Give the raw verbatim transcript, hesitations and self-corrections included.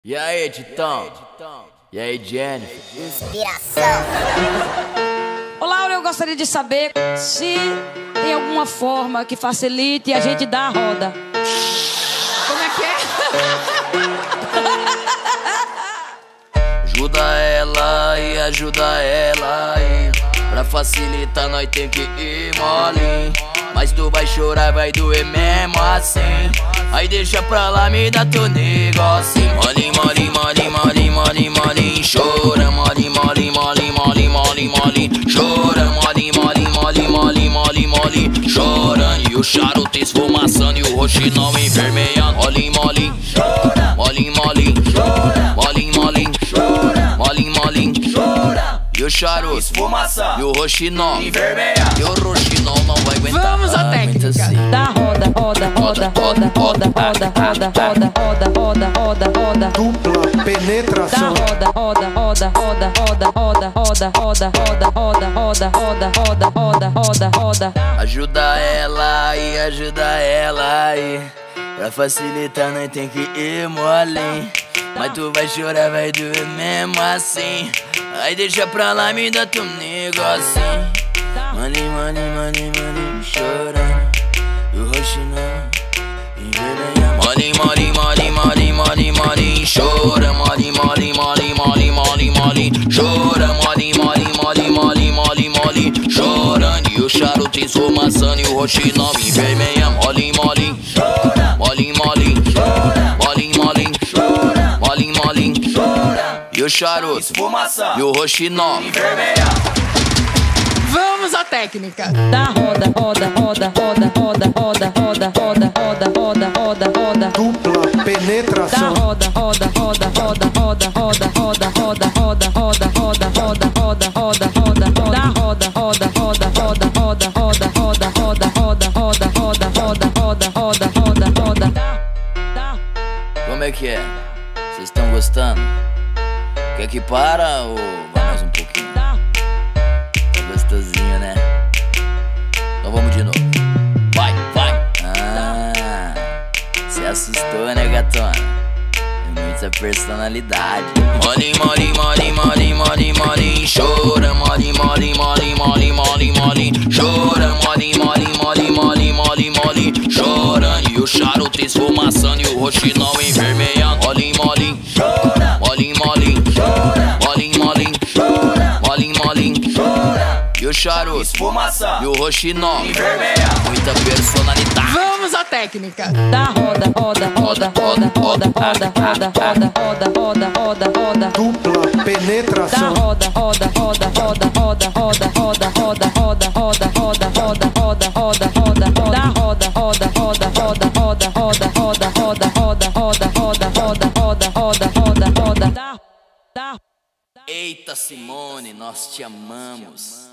E aí, Titão? E aí, Jennifer? Inspiração. Olá, eu gostaria de saber se tem alguma forma que facilite a gente dar a roda. Como é que é? Ajuda ela e ajuda ela e pra facilitar nós tem que ir mole. Mas tu vai chorar, vai doer mesmo assim. Aí deixa pra lá, me dá teu negócio. Mole, mole, mole, mole, mole, mole. Chora, mole, mole, mole, mole, mole, mole. Chora, mole, mole, mole, mole, mole, mole. Chorando e o charuto esfumaçando e o roxinol envermelhando. Mole, mole, chora, mole, mole, chora, mole, mole, chora, mole, mole, chora. E o charuto esfumaçando e o roxinol envermelhando. E o roxinol não vai aguentar. Vamos à técnica assim. da roda, roda, roda, roda, roda, roda, roda, roda, roda, roda, roda, roda. Dupla Da penetração. roda, roda, roda, roda, roda, roda, roda, roda, roda, roda, roda, roda, roda, roda, roda, roda. Ajuda ela e ajuda ela e pra facilitar nós tem que ir mole. Mas tu vai chorar, vai doer mesmo assim. Aí deixa pra lá, me dá teu negocinho. Mole, mole, mole, mole, chorando e o roxinol envermelhando. Mole, mole, mole, mole, mole, mole, chora. Mole, mole, mole, mole, mole, mole, chora. Mole, mole, mole, mole, mole, mole, chorando e o charuto esfumaçando e o roxinol envermelhando. Mole, mole, chora. Mole, mole, chora. Mole, mole, chora. Mole, mole, chora. E o charuto esfumaçando e o roxinol envermelhando. Vamos à técnica da roda, roda, roda, roda, roda, roda, roda, roda, roda, roda, roda, roda. Dupla Da penetração. roda, roda, roda, roda, roda, roda, roda, roda, roda, roda, roda, roda, roda, roda, roda, da roda, roda, roda, roda, roda, roda, roda, roda, roda, roda, roda, roda, roda, roda, roda, roda, da. Como é que é? Vocês estão gostando? Quer que para ou vai mais um pouquinho? Tá gostosinho, né? Então vamos de novo. Vai, vai! Ah, se assustou, né, gatona? É muita personalidade. Mole, mole, mole, mole, mole, mole. Chora, mole, mole, mole, mole, mole, mole. Chora, mole, mole, mole, mole, mole, mole. Chorando e o charuto esfumaçando e o roxinol envermelhando. Mole, mole, chora. Mole, mole, chora. Mole, mole, chora. Mole, mole, chora. E o charuto esfumaçando e o roxinol envermelhando. Muita personalidade. Vamos à técnica da roda, roda, roda, roda, roda, roda, roda, roda, roda, roda, roda, roda. Dupla Da penetração. roda, roda, roda, roda, roda, roda, roda, roda, roda, roda, roda, roda, roda, roda, roda, da roda, roda, roda, roda, roda, roda, roda, roda, roda, roda, roda, roda, roda, roda, roda, roda, da, da. Eita, Simone, nós te amamos.